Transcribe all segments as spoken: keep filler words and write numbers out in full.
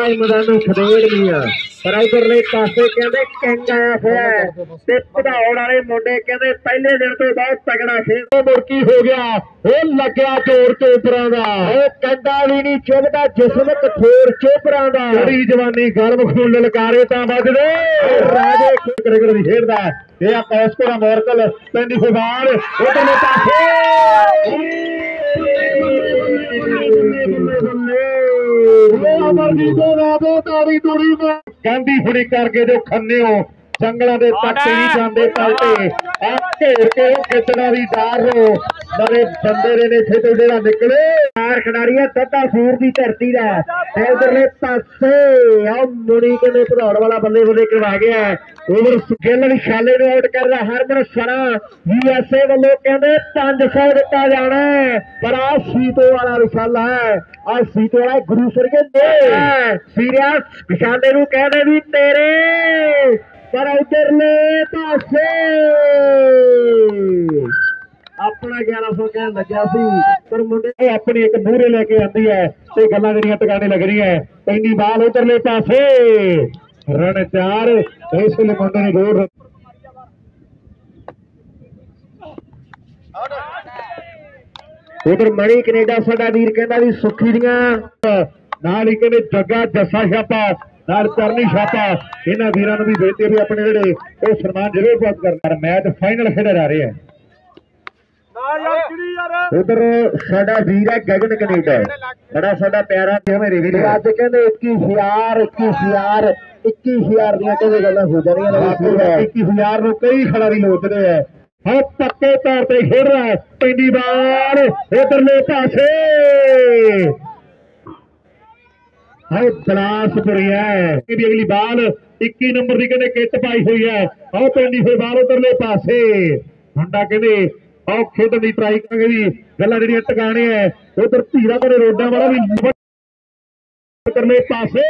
ही मैदानों खदेड़नी आ पर उधरले पासे कहते किंग आया होया ते भदौड़ वाले मुंडे कहते पहले दिन तो बहुत तगड़ा खेल मुड़की हो गया वो लग्या जोर चोपरा का वो कंधा भी नहीं चुभदा जिसम कठोर चोपरा का बड़ी जवानी गर्म खून ललकारे तां बजदे राजे क्रिकेट भी खेडदा ये पौसकोरा मोरकल पिंड खुबाल उधरले पासे गांधी फुड़ी करके जो खन्ने हो जंगलों के पट्टे नहीं जाते पलटे आप घेर के खिचना भी डार हो बड़े बंदे ने इतने तो जो निकले चार खिडारी है दद्दा सूर की धरती का उधरले पासे मुड़ी के भदौड़ वाला बल्ले बल्ले करवा गया ओवर गिल विशाले ने आउट कर रहा हरमन सरा यूएसए वालों कहते पांच सौ दिता जाना पर आ सीतो वाला विशाला है आ सीतो वाला गुरु सर के सीरियस विशाले नूं कहते भी तेरे पर उधरले पासे अपना ग्यारह सौ कह लग्या सी पर मुंडे अपनी एक मूहरे लेके आती है तो गल्लां जेहड़ियां टकाने लग रही है पैंदी बाल उधरले पासे रन चार इसलिए मुंडे ने जोर उधर मणि कनेडा साडा वीर कहंदा भी सुखी दियां नाल ही कहंदे जग्गा जस्सा छापा नाल करनी छापा इन्हां वीरां नूं भी बेनती भी अपने जेहड़े वो सम्मान जरूर प्राप्त करना मैच फाइनल खेडे जा रहे हैं उधर साडा वीर है गगन कनेडा बड़ा साडा प्यारा मेरे वीर अज कहते इक्कीस हजार इक्कीस हजार इक्कीस हजार दियां कहते गल्लां हो जानियां इक्कीस हजार नूं कई खिडारी लोचदे है हाँ पक्के तौर पर खेड रहा है पिंडी बाल उधरले पासे हाँ दलासपुरी है अगली बाल इक्की नंबर की कहते किट पाई हुई है हाँ पिंडी फिर बाल उधरले पासे मुंडा कहते आओ खेडन की ट्राई करेंगे भी गल्लां जेहड़ियां टकाने है उधर धीरा बड़े रोडा वाला भी उधरले पासे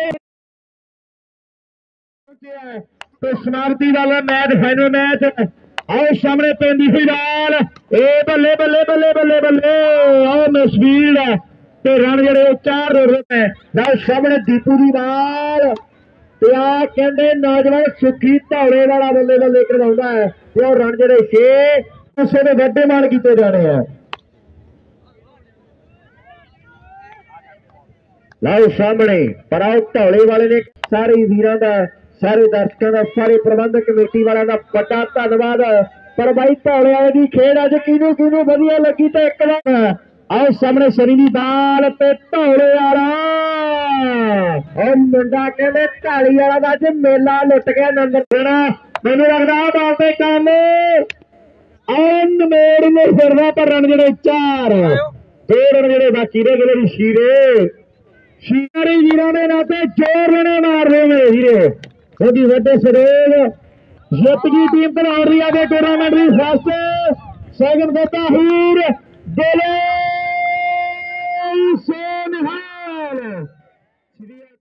तो समाप्ति वाला मैच फाइनल मैच आओ सामने पेंदी हुई बाल ए बल्ले बल्ले बल्ले बल्ले बल्ले आओ मस्वीर ते रन जेहड़े चार रन है नाल सामने दीपू की बाल ते आ कहंदे नौजवान सुखी धौले वाला बल्ले बल्ले करवाउंदा है ते ओ रन जेहड़े छे उसे दे वड्डे मान कीते जाने हैं लाओ सामने पर आओ धौले वाले ने सारे वीरां दा सारे दर्शकों का सारे प्रबंधक कमेटी वालों का बड़ा धन्यवाद पर भाई धौले वाले की खेड अज किनू किनू वधिया लगी तो एक बार आओ सामने सरी की बाल ते धौले वाला और मुंडा कहते ढाली वाला का अज मेला लुट गया नंबर देना मैनू लगता बाल से काम मोड़ में फिरना पर रन जेडे चार दो रन जेडे बाकी रह गए शीरे शीरे वीरों ने नाते जोर रने मार रहे मेरे हीरे वड्डी वड्डे सरोग जित गई टीम भदौड़ दी टूर्नामेंट की फर्स्ट सैकंड देता हूर